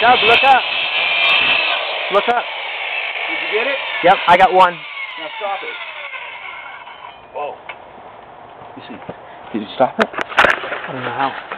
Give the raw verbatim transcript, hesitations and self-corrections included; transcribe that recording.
Doug, look up. Look up. Did you get it? Yep, I got one. Now stop it. Whoa. You see? Did you stop it? I don't know how.